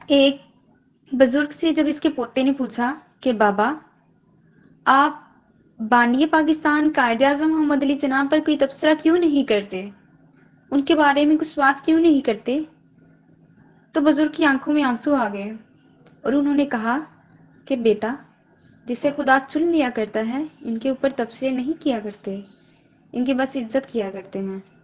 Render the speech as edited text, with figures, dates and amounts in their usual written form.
एक बुजुर्ग से जब इसके पोते ने पूछा कि बाबा, आप बानी पाकिस्तान कायदे आजम मोहम्मद अली जनाब पर कोई तबसरा क्यों नहीं करते, उनके बारे में कुछ बात क्यों नहीं करते? तो बुजुर्ग की आंखों में आंसू आ गए और उन्होंने कहा कि बेटा, जिसे खुदा चुन लिया करता है, इनके ऊपर तबसरे नहीं किया करते, इनकी बस इज्जत किया करते हैं।